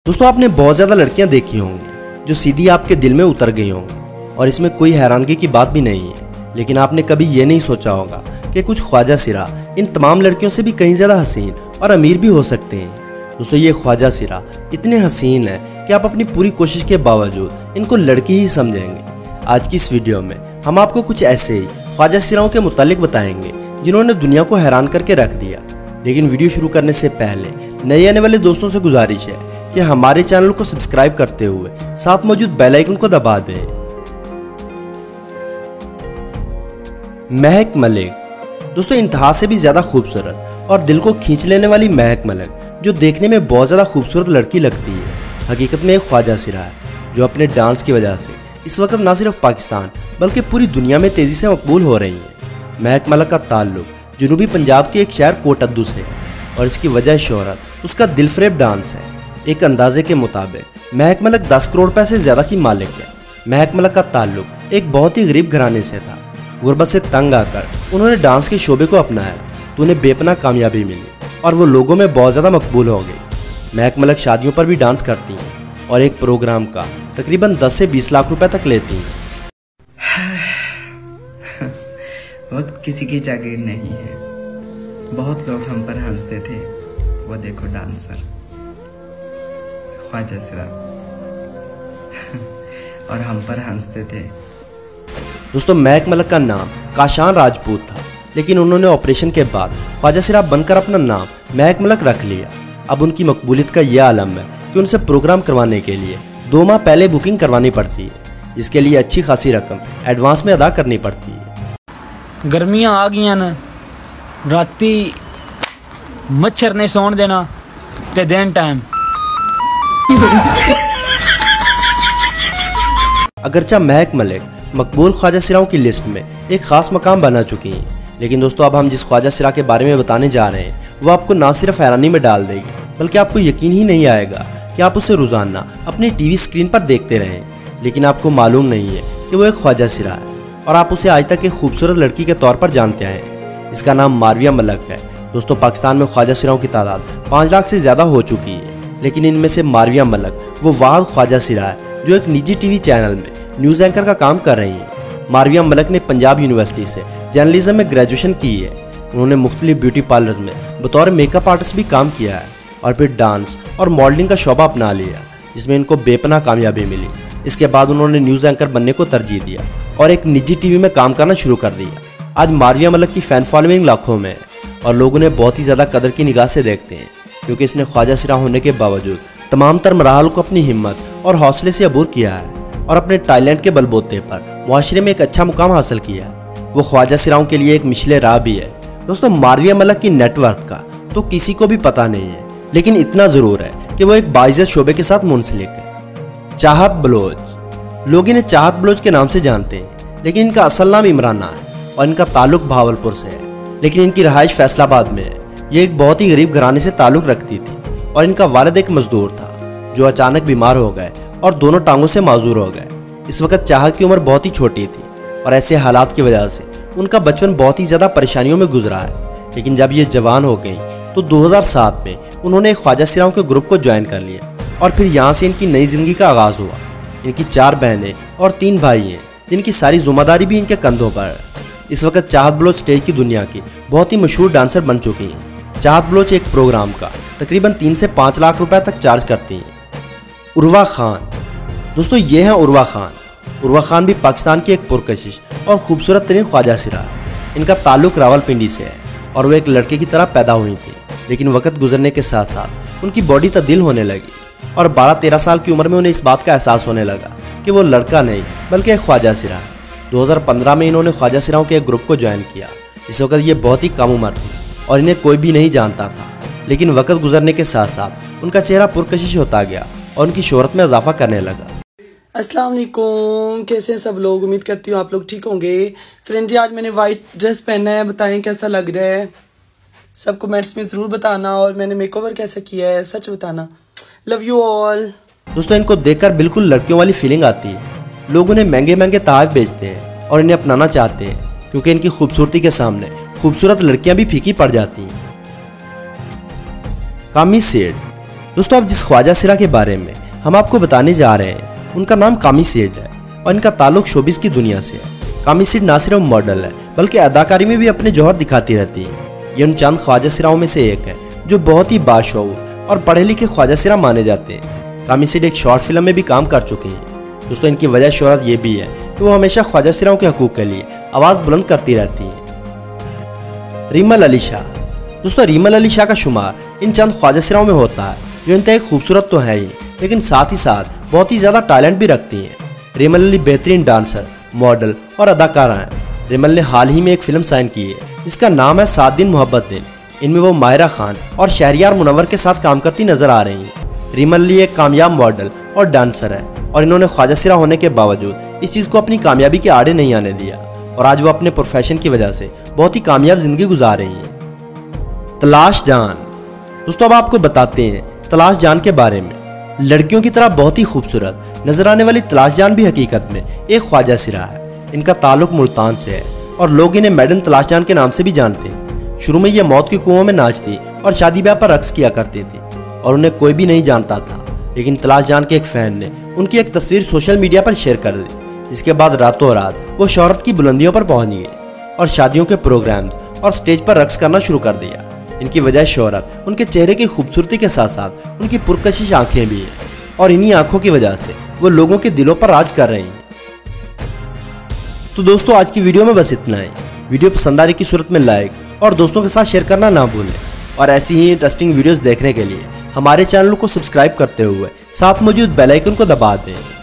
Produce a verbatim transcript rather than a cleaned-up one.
दोस्तों आपने बहुत ज़्यादा लड़कियां देखी होंगी जो सीधी आपके दिल में उतर गई होंगी और इसमें कोई हैरानगी की बात भी नहीं है। लेकिन आपने कभी ये नहीं सोचा होगा कि कुछ ख्वाजा सिरा इन तमाम लड़कियों से भी कहीं ज़्यादा हसीन और अमीर भी हो सकते हैं। दोस्तों ये ख्वाजा सिरा इतने हसीन है कि आप अपनी पूरी कोशिश के बावजूद इनको लड़की ही समझेंगे। आज की इस वीडियो में हम आपको कुछ ऐसे ही ख्वाजा सिराओं के मुतालिक बताएंगे जिन्होंने दुनिया को हैरान करके रख दिया। लेकिन वीडियो शुरू करने से पहले नए आने वाले दोस्तों से गुजारिश है कि हमारे चैनल को सब्सक्राइब करते हुए साथ मौजूद बेल आइकन को दबा दें। महक मलिक। दोस्तों इंतहा से भी ज्यादा खूबसूरत और दिल को खींच लेने वाली महक मलिक जो देखने में बहुत ज्यादा खूबसूरत लड़की लगती है, हकीकत में एक ख्वाजा सिरा है जो अपने डांस की वजह से इस वक्त न सिर्फ पाकिस्तान बल्कि पूरी दुनिया में तेजी से मकबूल हो रही है। महक मलिक का ताल्लुक जनूबी पंजाब के एक शहर कोटद्दू से है और इसकी वजह शोहरत उसका दिलफरेब डांस है। एक अंदाजे के मुताबिक महक मलिक दस करोड़ पैसे ज्यादा की मालिक है। महक मलिक का ताल्लुक एक बहुत ही गरीब घराने से था। गुर्बत से तंग आकर उन्होंने डांस के शोबे को अपनाया तो उन्हें बेपनाह कामयाबी मिली और वो लोगों में बहुत ज़्यादा मकबूल हो गई। महक मलिक शादियों पर भी डांस करती हैं और एक प्रोग्राम का तकरीबन दस से बीस लाख रुपए तक लेती हैं। वक्त किसी की जागीर नहीं है। बहुत लोग हम पर हंसते थे, वो देखो डांसर ख्वाजा सिरा और हम पर हंसते थे। दोस्तों महक मलिक का नाम काशान राजपूत था, लेकिन उन्होंने ऑपरेशन के बाद ख्वाजा सिरा बनकर अपना नाम महक मलिक रख लिया। अब उनकी मकबूलियत का यह आलम है कि उनसे प्रोग्राम करवाने के लिए दो माह पहले बुकिंग करवानी पड़ती है, जिसके लिए अच्छी खासी रकम एडवांस में अदा करनी पड़ती है। गर्मियां आ गई न, राती मच्छर ने सौन देना ते दिन टाइम। अगरचा महक मलिक मकबूल ख्वाजा सिराओं की लिस्ट में एक खास मकाम बना चुकी हैं, लेकिन दोस्तों अब हम जिस ख्वाजा सिरा के बारे में बताने जा रहे हैं वो आपको ना सिर्फ हैरानी में डाल देगी बल्कि आपको यकीन ही नहीं आएगा कि आप उसे रोजाना अपने टीवी स्क्रीन पर देखते रहें, लेकिन आपको मालूम नहीं है कि वो एक ख्वाजा सिरा है और आप उसे आज तक एक खूबसूरत लड़की के तौर पर जानते हैं। इसका नाम मारविया मलिक है। दोस्तों पाकिस्तान में ख्वाजा सिराओं की तादाद पाँच लाख से ज़्यादा हो चुकी है, लेकिन इनमें से मारविया मलिक वो वाहिद ख्वाजा सिरा है जो एक निजी टीवी चैनल में न्यूज़ एंकर का काम कर रही हैं। मारविया मलिक ने पंजाब यूनिवर्सिटी से जर्नलिज्म में ग्रेजुएशन की है। उन्होंने मुख्तलिफ ब्यूटी पार्लर्स में बतौर मेकअप आर्टिस्ट भी काम किया है और फिर डांस और मॉडलिंग का शोबा अपना लिया, जिसमें इनको बेपनाह कामयाबी मिली। इसके बाद उन्होंने न्यूज़ एंकर बनने को तरजीह दिया और एक निजी टीवी में काम करना शुरू कर दिया। आज मारविया मलिक की फ़ैन फॉलोइंग लाखों में है और लोग उन्हें बहुत ही ज़्यादा कदर की निगाह से देखते हैं, क्योंकि इसने ख्वाजा सिरा होने के बावजूद तमाम तर मराहल को अपनी हिम्मत और हौसले से अबूर किया है और अपने टैलेंट के बलबूते पर मुआशरे में एक अच्छा मुकाम हासिल किया है। वो ख्वाजा सिराओं के लिए एक मिशले राह भी है। दोस्तों मारविया मलिक की नेटवर्क का तो किसी को भी पता नहीं है, लेकिन इतना ज़रूर है कि वो एक बाइज़त शोबे के साथ मुंसलिक है। चाहत बलोच। लोग इन्हें चाहत बलोच के नाम से जानते हैं, लेकिन इनका असल नाम इमराना है और इनका ताल्लुक भावलपुर से है, लेकिन इनकी रहाइश फैसलाबाद में है। ये एक बहुत ही गरीब घराने से ताल्लुक रखती थी और इनका वालिद एक मजदूर था जो अचानक बीमार हो गए और दोनों टांगों से माजूर हो गए। इस वक्त चाहत की उम्र बहुत ही छोटी थी और ऐसे हालात की वजह से उनका बचपन बहुत ही ज़्यादा परेशानियों में गुजरा है। लेकिन जब ये जवान हो गई तो दो हज़ार सात में उन्होंने एक ख्वाजा सिराओं के ग्रुप को ज्वाइन कर लिया और फिर यहाँ से इनकी नई जिंदगी का आगाज़ हुआ। इनकी चार बहनें और तीन भाई हैं, जिनकी सारी जिम्मेदारी भी इनके कंधों पर है। इस वक्त चाहत बलोच स्टेज की दुनिया की बहुत ही मशहूर डांसर बन चुकी हैं। चाहत बलोच एक प्रोग्राम का तकरीबन तीन से पाँच लाख रुपए तक चार्ज करती हैं। उर्वा खान। दोस्तों ये हैं उर्वा खान। उर्वा खान भी पाकिस्तान की एक पुरकशिश और खूबसूरत तरीन ख्वाजा सिरा है। इनका ताल्लुक रावलपिंडी से है और वो एक लड़के की तरह पैदा हुई थी, लेकिन वक्त गुजरने के साथ साथ उनकी बॉडी तब्दील होने लगी और बारह तेरह साल की उम्र में उन्हें इस बात का एहसास होने लगा कि वो लड़का नहीं बल्कि एक ख्वाजा सिरा है। दो हज़ार पंद्रह में इन्होंने ख्वाजा सिराओं के एक ग्रुप को ज्वाइन किया। इस वक्त ये बहुत ही कम उम्र थी और इन्हें कोई भी नहीं जानता था, लेकिन वक्त गुजरने के साथ साथ उनका चेहरा पुरकशिश होता गया और उनकी शोहरत में इजाफा करने लगा। अस्सलाम वालेकुम, कैसे हैं सब लोग? उम्मीद करती हूँ आप लोग ठीक होंगे। फ्रेंड जी आज मैंने वाइट ड्रेस पहना है, बताएं कैसा लग रहा है? सब कमेंट्स में ज़रूर बताना और मैंने मेकओवर कैसा किया है सच बताना। Love you all. दोस्तों इनको देखकर बिल्कुल लड़कियों वाली फीलिंग आती है। लोग उन्हें महंगे महंगे तोहफे बेचते हैं और इन्हें अपनाना चाहते हैं, क्योंकि इनकी खूबसूरती के सामने खूबसूरत लड़कियां भी फीकी पड़ जाती हैं। कामी सेठ। दोस्तों अब जिस ख्वाजा सिरा के बारे में हम आपको बताने जा रहे हैं उनका नाम कामी सेठ है और इनका ताल्लुक शोबिस की दुनिया से है। कामी सेठ ना सिर्फ मॉडल है बल्कि अदाकारी में भी अपने जौहर दिखाती रहती है। ये उन चंद ख्वाजा सिराओं में से एक है जो बहुत ही बाशऊर और पढ़े लिखे ख्वाजा सिरा माने जाते हैं। कामी सेठ एक शॉर्ट फिल्म में भी काम कर चुकी हैं। दोस्तों इनकी वजह शोहरत ये भी है कि वो हमेशा ख्वाजा सिराओं के हकूक़ के लिए आवाज़ बुलंद करती रहती हैं। रीमल अली शाह। दोस्तों रीमल अली शाह का शुमार इन चंद ख्वाजा सिराओं में होता है जो इंतहाई खूबसूरत तो है ही लेकिन साथ ही साथ बहुत ही ज़्यादा टैलेंट भी रखती हैं। रीमल अली बेहतरीन डांसर, मॉडल और अदाकारा हैं। रीमल ने हाल ही में एक फिल्म साइन की है जिसका नाम है सात दिन मोहब्बत दिन। इनमें वो माहिरा खान और शहरियार मुनव्वर के साथ काम करती नजर आ रही हैं। रीमल अली एक कामयाब मॉडल और डांसर है और इन्होंने ख्वाजा सिरा होने के बावजूद इस चीज़ को अपनी कामयाबी के आड़े नहीं आने दिया और आज वो अपने प्रोफेशन की वजह से बहुत ही कामयाब जिंदगी गुजार रही हैं। तलाश जान। दोस्तों अब आपको बताते हैं तलाश जान के बारे में। लड़कियों की तरह बहुत ही खूबसूरत नजर आने वाली तलाश जान भी हकीकत में एक ख्वाजा सिरा है। इनका ताल्लुक मुल्तान से है और लोग इन्हें मैडम तलाश जान के नाम से भी जानते हैं। शुरू में ये मौत के कुओं में नाचती और शादी ब्याह पर रक्स किया करती थी और उन्हें कोई भी नहीं जानता था, लेकिन तलाश जान के एक फैन ने उनकी एक तस्वीर सोशल मीडिया पर शेयर कर दी, जिसके बाद रातों रात वो शोहरत की बुलंदियों पर पहुंच गई और शादियों के प्रोग्राम्स और स्टेज पर रक्स करना शुरू कर दिया। इनकी वजह शोहरत उनके चेहरे की खूबसूरती के साथ साथ उनकी पुरकशिश आंखें भी हैं और इन्हीं आंखों की वजह से वो लोगों के दिलों पर राज कर रही हैं। तो दोस्तों आज की वीडियो में बस इतना ही। वीडियो पसंद आने की सूरत में लाइक और दोस्तों के साथ शेयर करना ना भूलें और ऐसी ही इंटरेस्टिंग वीडियोस देखने के लिए हमारे चैनल को सब्सक्राइब करते हुए साथ मौजूद बेल आइकन को दबा दें।